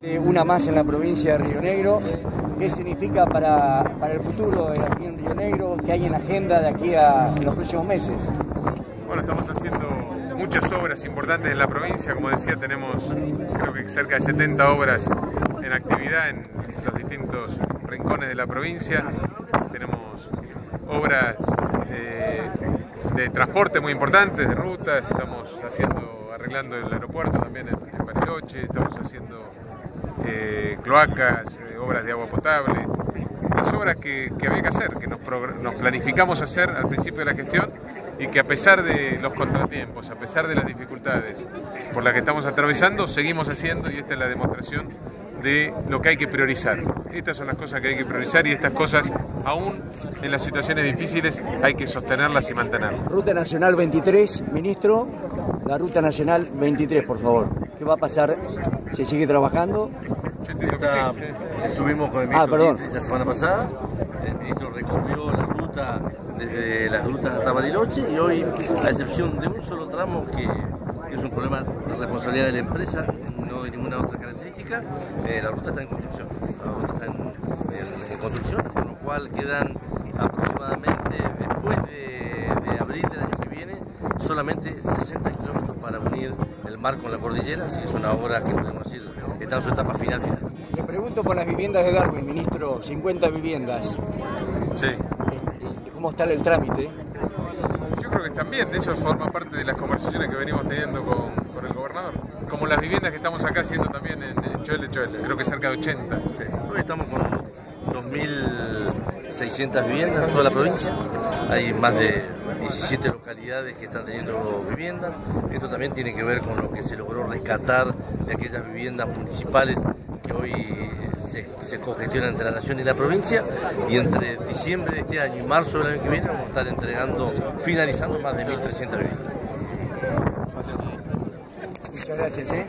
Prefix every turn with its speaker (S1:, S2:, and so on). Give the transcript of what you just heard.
S1: Una más en la provincia de Río Negro. ¿Qué significa para el futuro de aquí en Río Negro? ¿Qué hay en la agenda de aquí a los próximos meses?
S2: Bueno, estamos haciendo muchas obras importantes en la provincia. Como decía, tenemos creo que cerca de 70 obras en actividad en los distintos rincones de la provincia. Tenemos obras de transporte muy importantes, de rutas. Estamos arreglando el aeropuerto también en Bariloche. Estamos haciendo cloacas, obras de agua potable, las obras que había que hacer, que nos planificamos hacer al principio de la gestión y que a pesar de los contratiempos, a pesar de las dificultades por las que estamos atravesando, seguimos haciendo, y esta es la demostración de lo que hay que priorizar. Estas son las cosas que hay que priorizar y estas cosas, aún en las situaciones difíciles, hay que sostenerlas y mantenerlas.
S1: Ruta Nacional 23, ministro, la Ruta Nacional 23, por favor. ¿Qué va a pasar? ¿Se sigue trabajando?
S3: Estuvimos con el ministro la semana pasada. El ministro recorrió la ruta desde las grutas hasta Bariloche y hoy, a excepción de un solo tramo que es un problema de responsabilidad de la empresa, no de ninguna otra característica, la ruta está en construcción. La ruta está en construcción, con lo cual quedan aproximadamente, después de abril del año que viene, solamente 60 kilómetros para unir el mar con la cordillera, así que es una obra que podemos decir está en su etapa final.
S1: Le pregunto por las viviendas de Darwin, ministro, 50 viviendas.
S2: Sí.
S1: ¿Cómo está el trámite?
S2: Yo creo que están bien, eso forma parte de las conversaciones que venimos teniendo con el gobernador. Como las viviendas que estamos acá haciendo también en Choel, creo que cerca de 80.
S3: Sí. Hoy estamos con 2.600 viviendas en toda la provincia. Hay más de 17 localidades que están teniendo viviendas. Esto también tiene que ver con lo que se logró rescatar de aquellas viviendas municipales que hoy se congestionan entre la nación y la provincia, y entre diciembre de este año y marzo del año que viene vamos a estar finalizando más de 1.300 viviendas.
S1: Muchas gracias.